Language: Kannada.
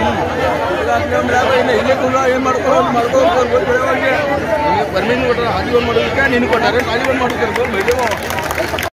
ಇಲ್ಲೇ ಕೂಡ ಏನು ಮಾಡ್ಕೊಂಡು ಪರ್ಮಿಷನ್ ಕೊಟ್ಟರೆ ಹಾದಿ ಬಂದು ಮಾಡೋದಕ್ಕೆ ನೀನು ಕೊಟ್ಟಾರೆ ಖಾಲಿ ಬಂದು ಮಾಡ್ತಾರೆ